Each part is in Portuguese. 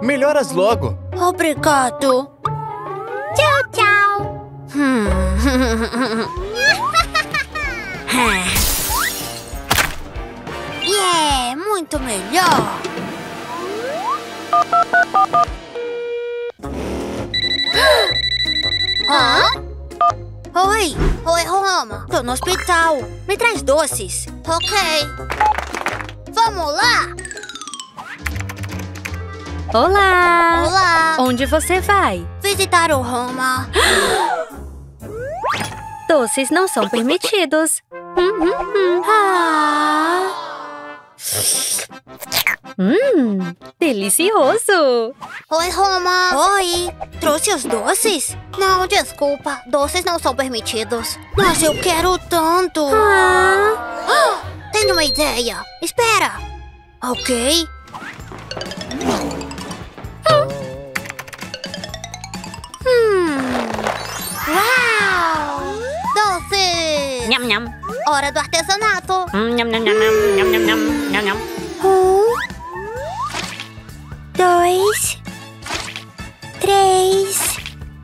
Melhoras logo. Obrigado. Tchau, tchau. Yeah, muito melhor. Hã? Oi, Roma. Tô no hospital. Me traz doces. Ok. Vamos lá. Olá! Olá. Onde você vai? Visitar o Roma. Doces não são permitidos. Delicioso! Oi, Roma. Oi. Trouxe os doces? Não, desculpa. Doces não são permitidos. Mas eu quero tanto. Tenho uma ideia. Espera. Ok. Uau! Doces! Nham, nham. Hora do artesanato. Nham, nham, nham, nham, nham, nham, nham, nham. 2, 3.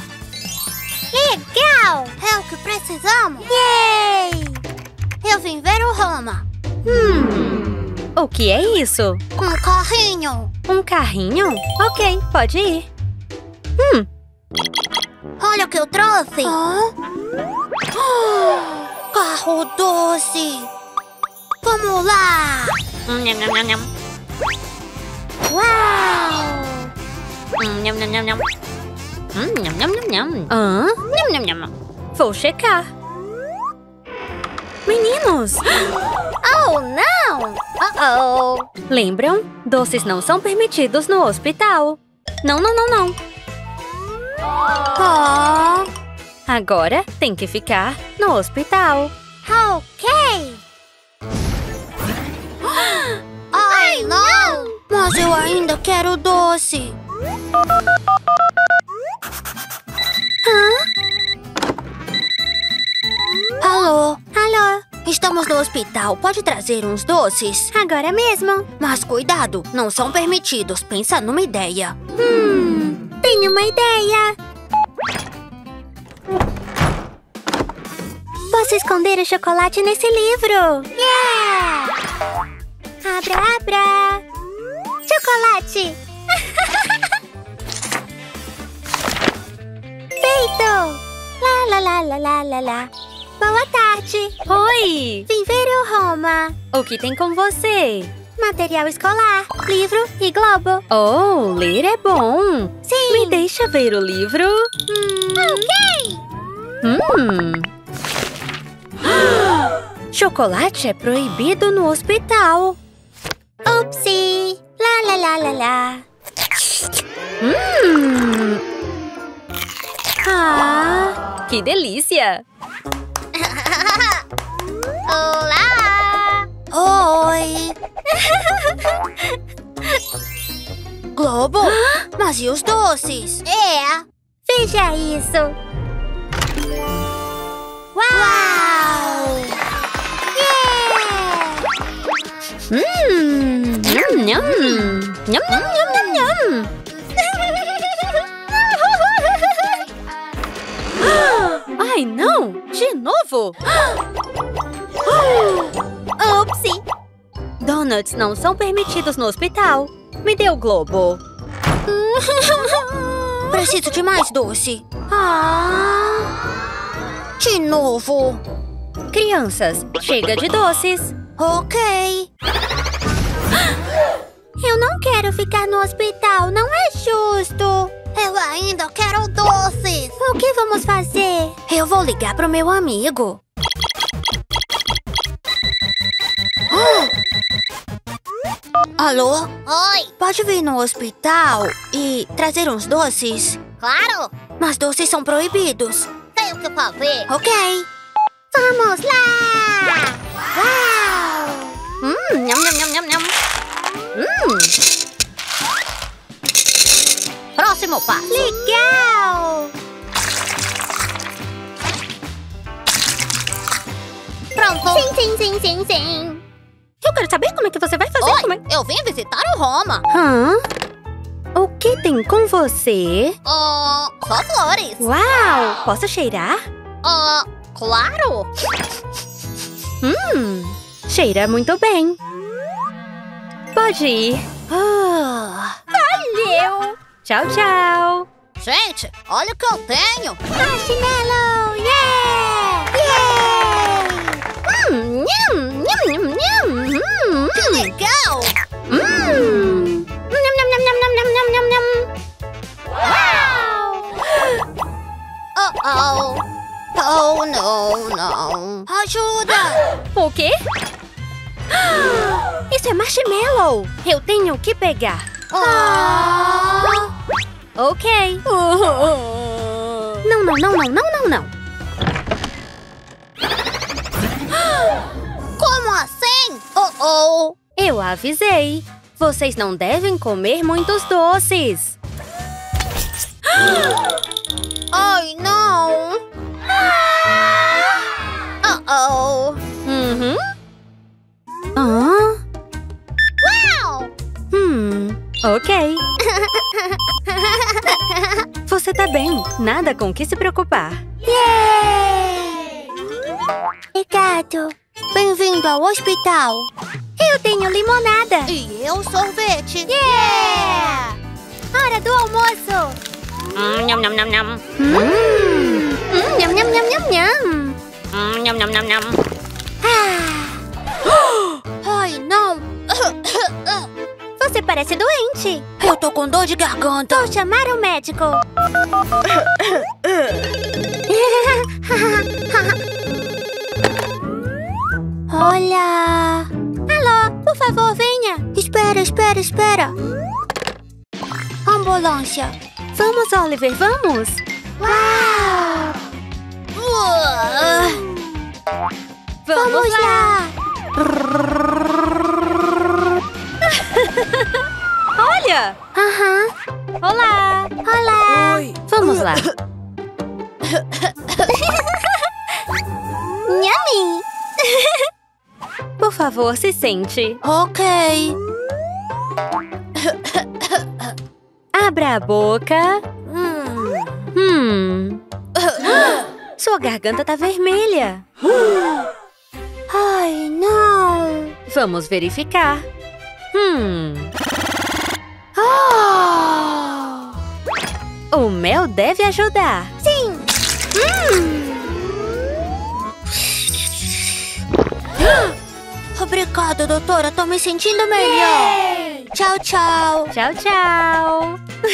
Legal! É o que precisamos. Yay! Eu vim ver o Roma. O que é isso? Um carrinho. Um carrinho? Ok, pode ir. Olha o que eu trouxe. Carro doce. Vamos lá. Nham, nham, nham, nham. Uau! Nham, nham, nham, nham. Nham, nham, nham, nham. Hã? Nham, nham, nham. Vou checar. Meninos! Oh, não! Uh-oh. Lembram? Doces não são permitidos no hospital. Não, não, não, não. Agora tem que ficar no hospital. Ok. Ai, não! Mas eu ainda quero doce. Alô? Alô? Estamos no hospital. Pode trazer uns doces? Agora mesmo. Mas cuidado, não são permitidos. Pensa numa ideia. Tenho uma ideia. Posso esconder o chocolate nesse livro. Yeah! Abra, abra. Chocolate. Feito. Lá, lá, lá, lá, lá, lá, lá. Boa tarde. Oi! Vim ver o Roma. O que tem com você? Material escolar, livro e globo. Oh, ler é bom. Sim. Me deixa ver o livro. Ok. Chocolate é proibido no hospital. Upsi. Lá, lá, lá, lá, lá. Que delícia! Olá. Oi. Globo? Mas e os doces? É. Veja isso. Uau! Yeah! Nham, nham. Nham, nham, nham, nham, nham. Ai, não! De novo! Upsi. Donuts não são permitidos no hospital. Me dê o globo. Preciso de mais doce. De novo. Crianças, chega de doces. Ok. Eu não quero ficar no hospital, não é justo. Eu ainda quero doces. O que vamos fazer? Eu vou ligar pro meu amigo. Alô? Oi. Pode vir no hospital e trazer uns doces? Claro. Mas doces são proibidos. Tem o que fazer. Ok. Vamos lá. Uau. Nham, nham, nham, nham, nham. Próximo passo. Legal. Pronto. Sim. Eu quero saber como é que você vai fazer. Oi, eu vim visitar o Roma. O que tem com você? Só flores. Uau! Posso cheirar? Claro. Cheira muito bem. Pode ir. Valeu. Tchau, tchau. Gente, olha o que eu tenho. Marshmallow! Yeah! Nham, nham, nham, nham. Que legal. Nham, nham, nham, nham, nham, nham, nham, nham. Oh, não. Ajuda. O quê? Isso é marshmallow. Eu tenho que pegar. Ok. Não. Como assim? Eu avisei. Vocês não devem comer muitos doces. Ai, não. Uhum. Uau! Ok. Você tá bem. Nada com o que se preocupar. Obrigado. Bem-vindo ao hospital. Eu tenho limonada. E eu sorvete. Hora do almoço. Nham, nham, nham, nham. Nham, nham, nham, nham, nham. Nham, nham, nham, nham. Ai, não. Você parece doente. Eu tô com dor de garganta. Vou chamar o médico. Olha. Alô, por favor, venha. Espera. Ambulância. Vamos, Oliver, vamos. Uau! Vamos lá. Olha. Olá. Oi. Vamos lá. Nhami. Por favor, se sente. Ok. Abra a boca. Sua garganta tá vermelha. Ai, não. Vamos verificar. O mel deve ajudar. Sim. Obrigada, doutora. Tô me sentindo melhor. Tchau, tchau. Tchau, tchau.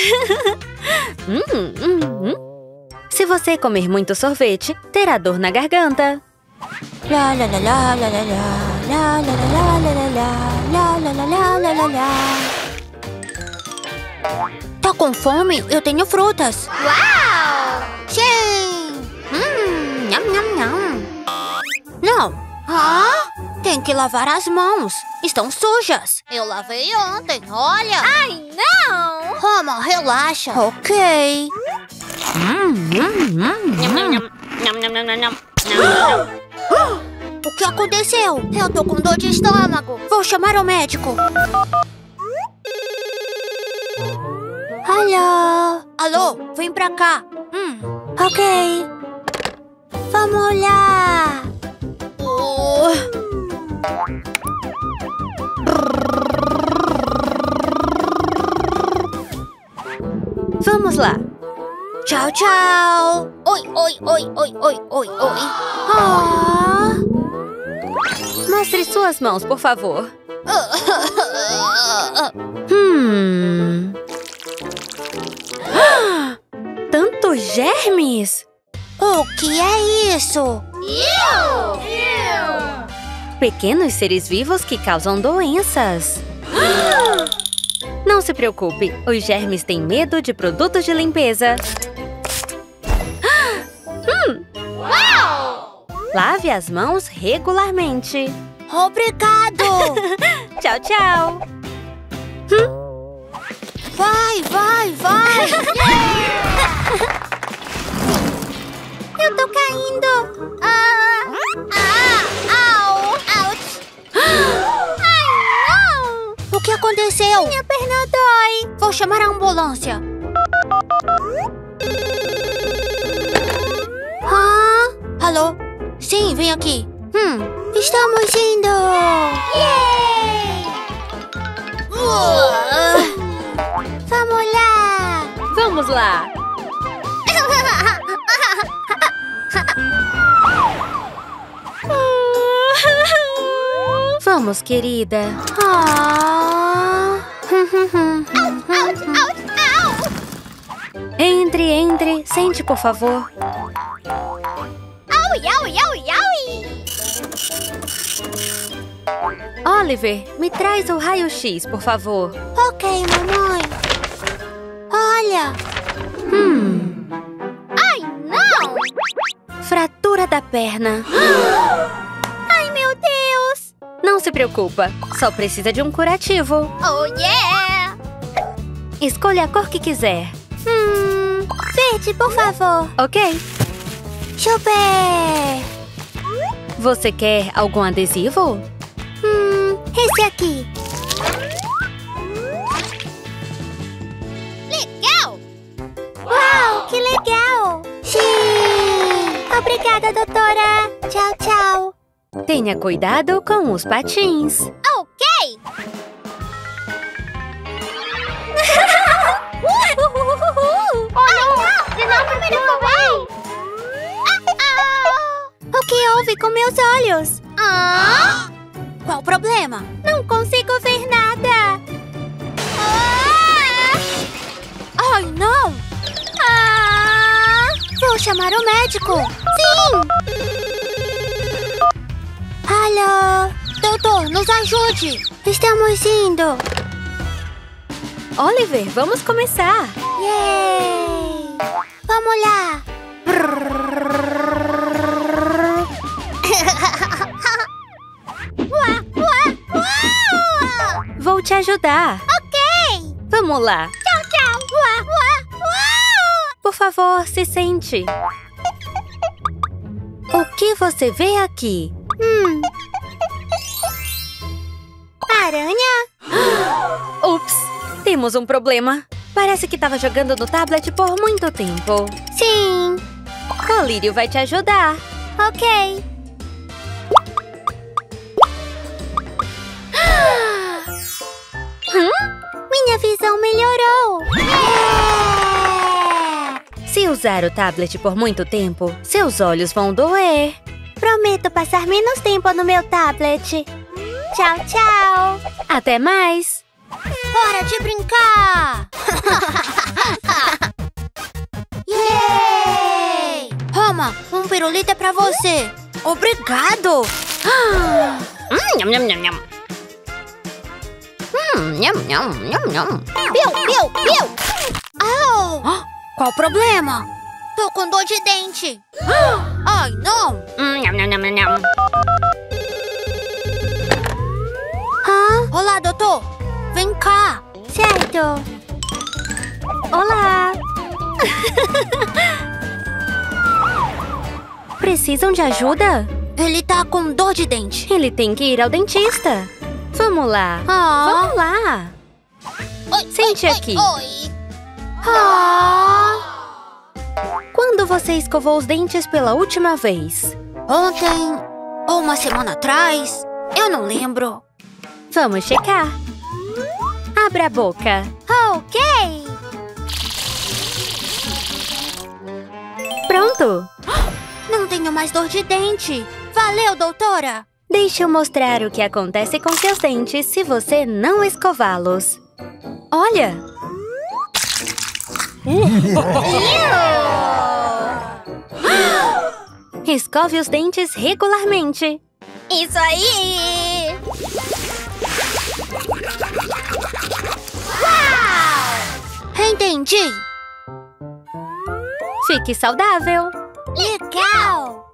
Se você comer muito sorvete, terá dor na garganta. Lá, lá, lá, lá, lá, lá, lá, lá, lá, lá, lá, lá, lá, lá, lá. Tá com fome? Eu tenho frutas. Uau! Sim. Nham, nham, nham. Não. Tem que lavar as mãos. Estão sujas. Eu lavei ontem, olha. Ai, não! Roma, relaxa. Ok. Nham, nham, nham. Nham, nham, nham, nham, nham. O que aconteceu? Eu tô com dor de estômago. Vou chamar o médico. Alô, vem pra cá. Ok. Vamos lá. Vamos lá. Tchau, tchau. Oi. Mostre suas mãos, por favor. Tantos germes! O que é isso? Pequenos seres vivos que causam doenças. Não se preocupe, os germes têm medo de produtos de limpeza. Lave as mãos regularmente. Obrigado. Tchau, tchau. Vai. Eu tô caindo. O que aconteceu? Minha perna dói. Vou chamar a ambulância. Alô? Sim, vem aqui. Estamos indo. Yay! Vamos lá. Vamos lá! Vamos, querida. Entre. Sente, por favor. Oliver, me traz o raio-x, por favor. Ok, mamãe. Olha. Ai, não! Fratura da perna. Ai, meu Deus! Não se preocupa, só precisa de um curativo. Oh, yeah! Escolha a cor que quiser. Verde, por favor. Ok. Super! Você quer algum adesivo? Esse aqui. Legal! Uau, que legal! Sim! Obrigada, doutora. Tchau, tchau. Tenha cuidado com os patins. Ok! O que houve com meus olhos? Qual o problema? Não consigo ver nada. Ai, não! Vou chamar o médico. Sim! Alô? Doutor, nos ajude. Estamos indo. Oliver, vamos começar. Yay! Vamos lá. Vou te ajudar. Ok! Vamos lá. Tchau, tchau! Por favor, se sente. O que você vê aqui? Aranha? Ups, temos um problema. Parece que estava jogando no tablet por muito tempo. Sim. O Lírio vai te ajudar. Ok. Minha visão melhorou. Se usar o tablet por muito tempo, seus olhos vão doer. Prometo passar menos tempo no meu tablet. Tchau, tchau. Até mais. Hora de brincar. Yay! Roma, um pirulito é pra você. Obrigado. Nham, nham, nham, nham. Nham, nham, nham, nham. Piu! Au! Qual o problema? Tô com dor de dente. Ai, não! Nham, nham, nham, nham. Olá, doutor. Vem cá. Certo. Olá. Precisam de ajuda? Ele tá com dor de dente. Ele tem que ir ao dentista. Vamos lá. Vamos lá. Oi, Sente aqui. Oi. Quando você escovou os dentes pela última vez? Ontem ou uma semana atrás. Eu não lembro. Vamos checar. Abra a boca. Ok. Pronto. Não tenho mais dor de dente. Valeu, doutora. Deixa eu mostrar o que acontece com seus dentes se você não escová-los. Olha! Escove os dentes regularmente. Isso aí! Uau! Entendi! Fique saudável. Legal!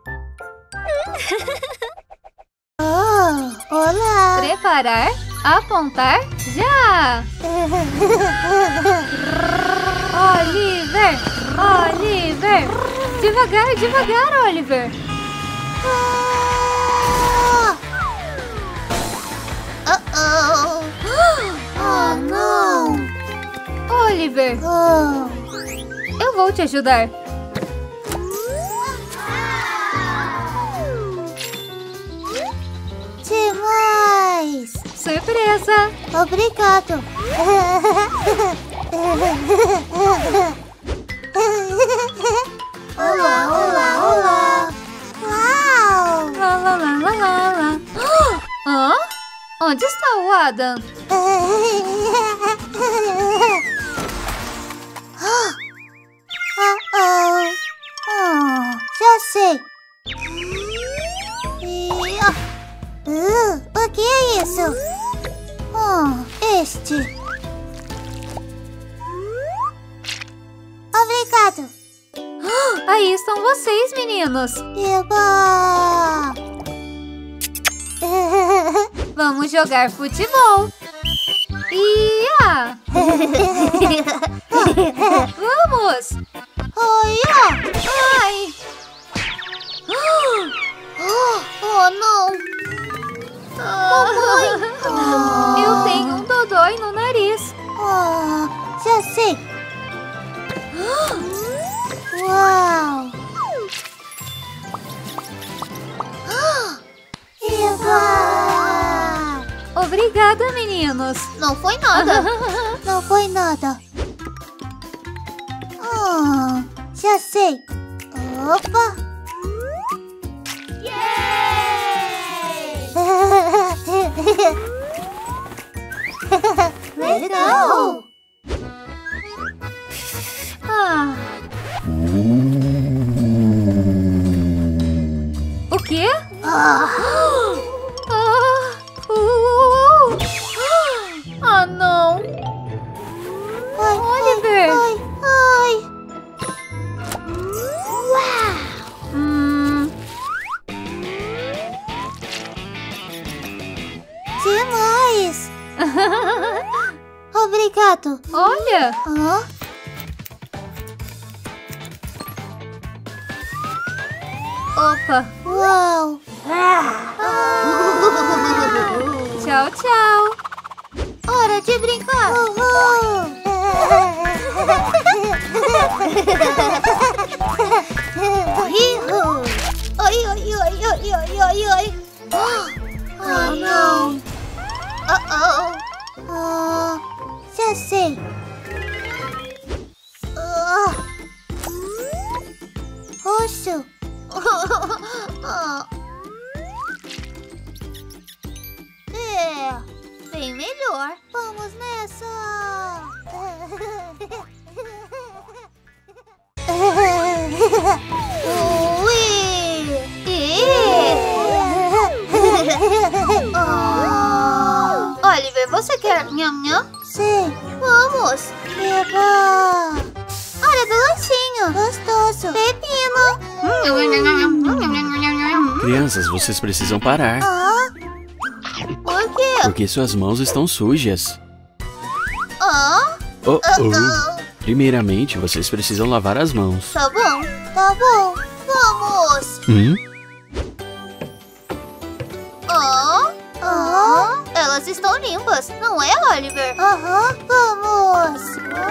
Olá! Preparar, apontar, já! Oliver! Oliver! Devagar, devagar, Oliver! Oh, não! vou te ajudar. Demais! Surpresa! Obrigado! Olá, olá, olá! Uau! Lá, lá, lá, lá, lá, lá. Hã? Onde está o Adam? Já sei! O que é isso? Este. Obrigado. Aí estão vocês, meninos. Eba! Vamos jogar futebol. Ia! Vamos! Ai! Oh, não! Eu tenho um dodói no nariz. Já sei! Uau! Eva! Obrigada, meninos. Não foi nada! Não foi nada! Já sei! Opa! Legal! O quê? Não! Oliver! Ai! Demais! Obrigado! Olha! Opa! Uau! Tchau, tchau! Hora de brincar! Oi, oi, oi, oi, oi, oi, oi! Oh, não! Já sei! Roxo! Bem melhor. Vamos nessa! Oliver, você quer nham-nham? Sim! Vamos! Eba! Olha do lanchinho! Gostoso! Pepino! Crianças, vocês precisam parar, Por quê? porque suas mãos estão sujas. Oh, Primeiramente, vocês precisam lavar as mãos. tá bom. Tá bom! Vamos! Elas estão limpas, não é, Oliver? Vamos!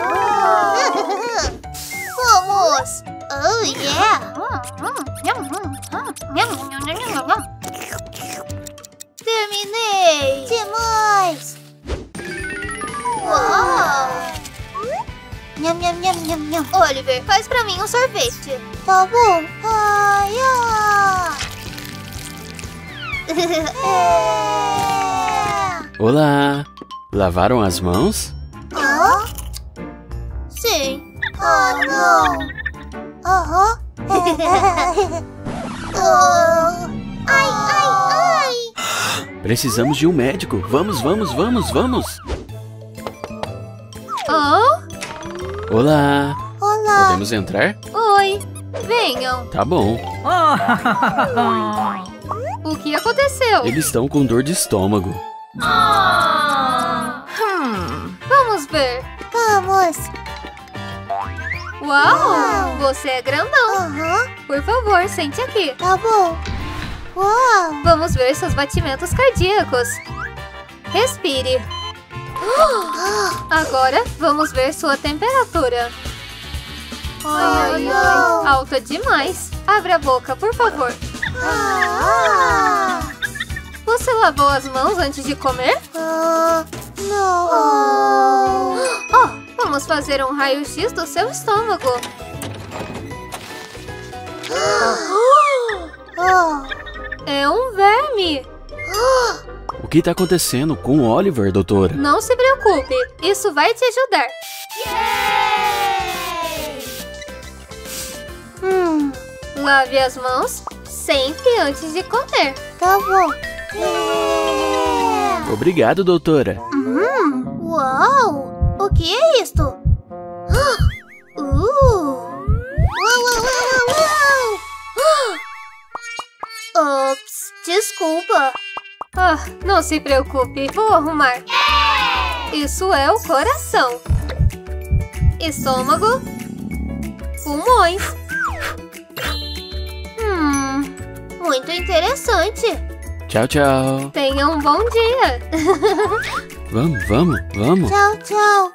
Vamos! Oh, yeah! Terminei! Demais! Uau! Nham, nham, nham, nham, nham. Oliver, faz pra mim um sorvete. Tá bom! Ai, Olá! Lavaram as mãos? Sim. não! Ai! Precisamos de um médico. Vamos! Olá! Olá! Podemos entrar? Oi! Venham! Tá bom. O que aconteceu? Eles estão com dor de estômago. Vamos ver! Vamos! Uau! Você é grandão! Aham, Por favor, sente aqui. tá bom! Uau! Vamos ver seus batimentos cardíacos. Respire. Agora, vamos ver sua temperatura. Ai, ai, alta demais. Abre a boca, por favor. Você lavou as mãos antes de comer? Não. Oh, vamos fazer um raio-x do seu estômago. É um verme. O que tá acontecendo com o Oliver, doutora? Não se preocupe, isso vai te ajudar. Lave as mãos sempre antes de comer. Tá bom. Obrigado, doutora. Uau! O que é isto? Uau, uau, uau, uau. Ops, desculpa. Ah, não se preocupe, vou arrumar. Isso é o coração. Estômago. Pulmões. Muito interessante. Tchau, tchau. Tenha um bom dia. Vamos. Tchau, tchau.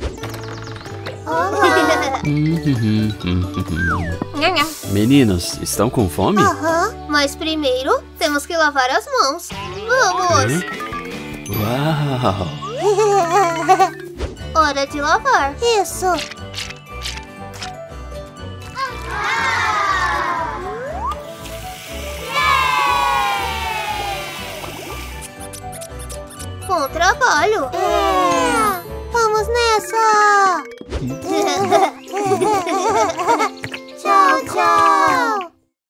Nham, nham. Meninos, estão com fome? Mas primeiro temos que lavar as mãos. Vamos. Uau! Hora de lavar. Isso. Bom trabalho. Vamos nessa.